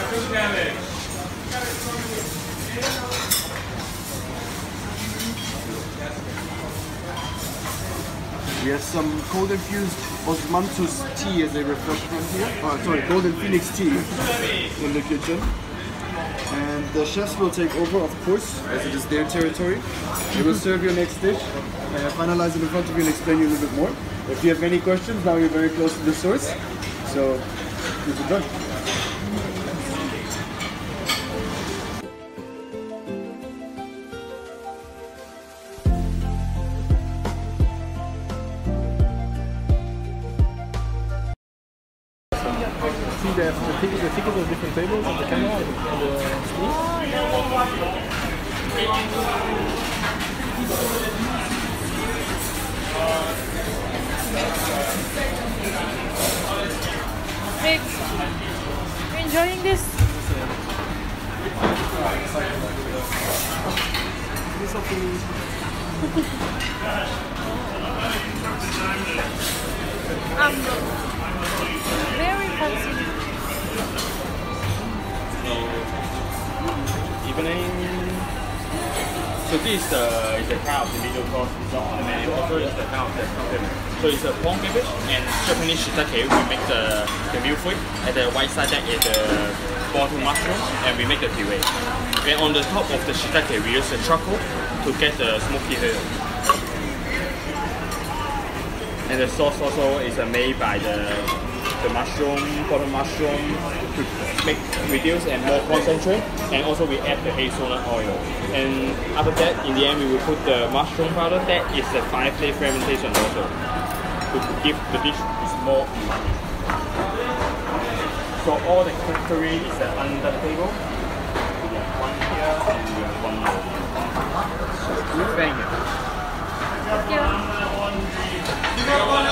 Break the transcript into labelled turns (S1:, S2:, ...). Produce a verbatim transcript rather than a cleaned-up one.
S1: We have some cold infused osmanthus tea as a refreshment here. Oh, sorry, golden phoenix tea in the kitchen. And the chefs will take over, of course, as it is their territory. They will serve your next dish, uh, finalize it in front of you and explain you a little bit more. If you have any questions, now you're very close to the source. So, please enjoy.
S2: See the, the tickets, the tickets of different tables on the camera on the, on the screen.
S3: Hey, you enjoying this? um, very fancy.
S4: Evening. So this is the is the kind of the middle course. It's not on the menu. Also, it's the kind of the complement. So it's a prawn cabbage and Japanese shiitake. We make the the meal food. At the white side that is the bottle mushroom, and we make the puree. And on the top of the shiitake, we use the charcoal to get the smoky flavor. And the sauce also is uh, made by the the mushroom, bottle mushroom to make reduce and more concentrate. And also we add the hazelnut oil. And after that, in the end, we will put the mushroom powder. That is the five-day fermentation also to give the dish is more umami. So all the cookery is uh, under the table. We have one here and we have one more. Thank you.
S3: Thank you.